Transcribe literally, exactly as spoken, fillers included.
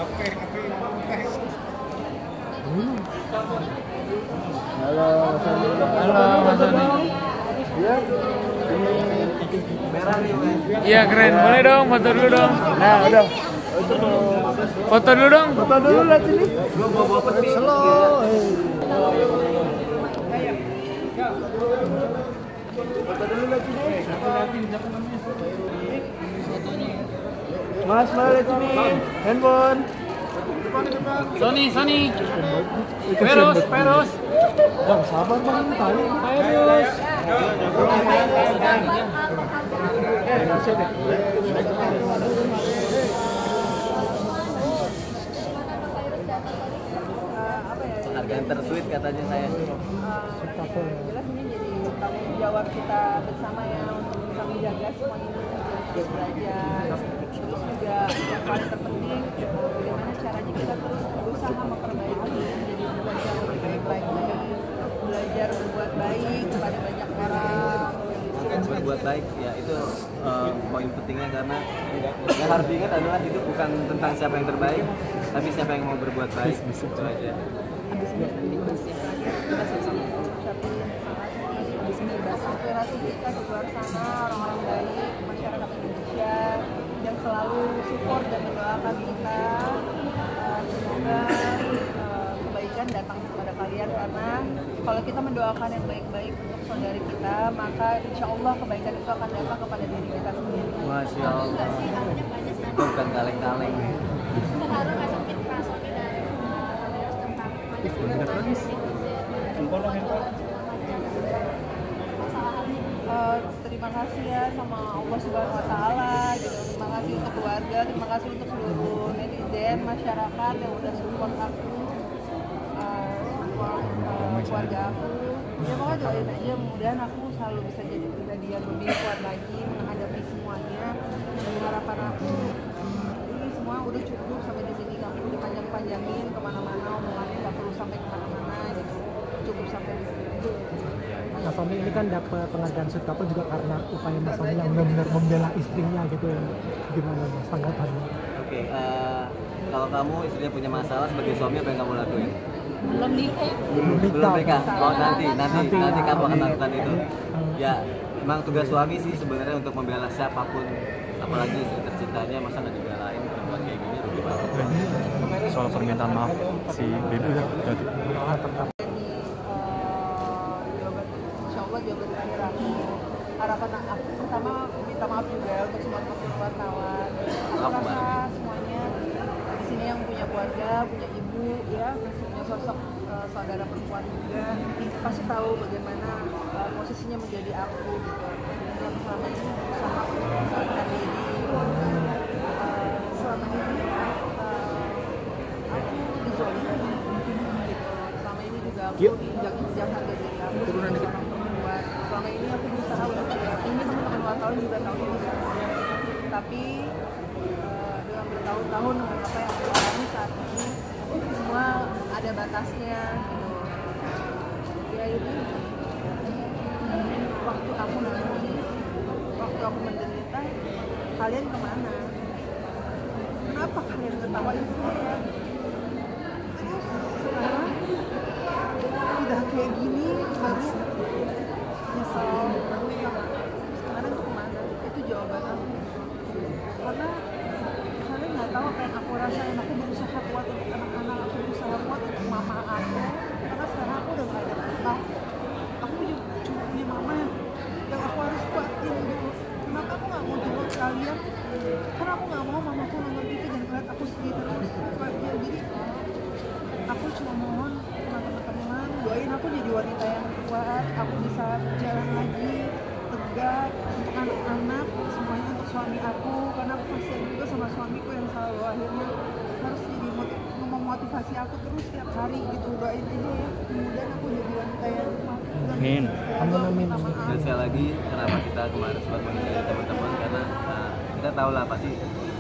Halo, Mas Ani. Halo Mas Ani. Iya. Ini merah nih, Mas. Iya keren, boleh dong foto dulu dong. Nah, udah. Foto dulu dong. Foto dulu lihat sini. Gua bawa peti. Slow. Foto dulu lihat sini. Mas, mau lihat sini. Handphone. Sony, Sony. Peros, Peros. Bang, sabar bang, tadi. Peros. Penghargaan tersweet katanya saya. Jelas ini jadi tanggung jawab kita bersama ya untuk bisa menjaga semua ini terus belajar. Terus juga yang paling terpenting bagaimana caranya kita terus berusaha memperbaiki jadi belajar lebih baik lagi, belajar berbuat baik kepada banyak orang. Berbuat baik ya itu uh, poin pentingnya karena yang harus diingat adalah hidup bukan tentang siapa yang terbaik tapi siapa yang mau berbuat baik itu aja. Habis ini kita sama-sama tapi aspirasi kita ke luar sana orang-orang baik masyarakat Indonesia yang selalu support dan mendoakan kita. Uh, semoga uh, kebaikan datang kepada kalian karena kalau kita mendoakan yang baik-baik untuk saudari kita maka insya Allah kebaikan itu akan datang kepada diri kita sendiri. Masya Allah. Itu bukan kaleng-kaleng. Uh, terima kasih ya sama Allah Subhanahu Wa Taala gitu. Terima kasih untuk keluarga, terima kasih untuk seluruh netizen, masyarakat yang udah support aku, uh, support uh, keluarga aku. Ya pokoknya doain aja, mudah-mudahan aku selalu bisa jadi pribadi yang lebih kuat lagi menghadapi semuanya. Dan harapan aku ini semua udah cukup sampai di sini, nggak perlu dipanjang-panjangin kemana-mana, omongannya nggak perlu sampai kemana-mana gitu. Cukup sampai di sini. Mas Sony ini kan dapat penghargaan Sweet Couple juga karena upaya Mas Sony yang benar-benar membela istrinya gitu ya. Gimana Mas tanggapannya? Oke, uh, kalau kamu istrinya punya masalah sebagai suami apa yang kamu lakuin? Belum nikah. Belum nikah. Oh nanti, nanti, Nanti, nanti kamu akan nanti. lakukan itu. Ya, memang tugas suami sih sebenarnya untuk membela siapapun, apalagi istri tercintanya, masa nggak dibelain perempuan kayak gini rugi banget. Soal permintaan maaf si Bibi udah jadi. Insya Allah jawaban terakhir aku, harapan aku pertama minta maaf juga untuk semua teman-teman wartawan. Aku rasa semuanya di sini yang punya keluarga, punya ibu, ya masih punya sosok uh, saudara perempuan juga, pasti tahu bagaimana uh, posisinya menjadi aku gitu. Yang selama ini berusaha untuk membesarkan diri. Uh, selama ini uh, aku dizolimi gitu. Selama ini juga aku diinjak-injak harga diri aku. Turunan dikit. Selama ini aku berusaha untuk tidak, ini teman-teman wartawan juga tahu ini juga. Tapi uh, dengan bertahun-tahun dengan apa yang aku alami saat ini, semua ada batasnya gitu. Ya ini waktu aku nangis, waktu aku menderita, kalian kemana? Kenapa kalian ketawain saya? Terus sekarang udah kayak gini baru nyesel, baru minta maaf. Sekarang tuh kemana? Itu jawaban aku. Karena kalian nggak tahu apa yang aku rasain. Aku berusaha kuat untuk anak-anak, aku berusaha kuat untuk mama aku. Karena sekarang aku udah nggak ada papa. Aku juga cuma punya mama yang, yang aku harus kuatin gitu. Kenapa aku nggak mau jemput kalian? Karena aku nggak mau mamaku nonton T V dan ngeliat aku sedih terus. Jadi aku cuma mohon sama teman-teman doain aku jadi wanita yang kuat, aku bisa jalan lagi tegak untuk anak-anak, semuanya untuk suami aku, karena aku kasihan juga sama suamiku yang selalu akhirnya harus jadi motiv memotivasi aku terus setiap hari gitu. Doain aja ya, kemudian aku jadi wanita yang kuat. Amin. Amin, amin. Dan sekali lagi kenapa kita kemarin sempat menghindari teman-teman karena uh, kita tahu lah pasti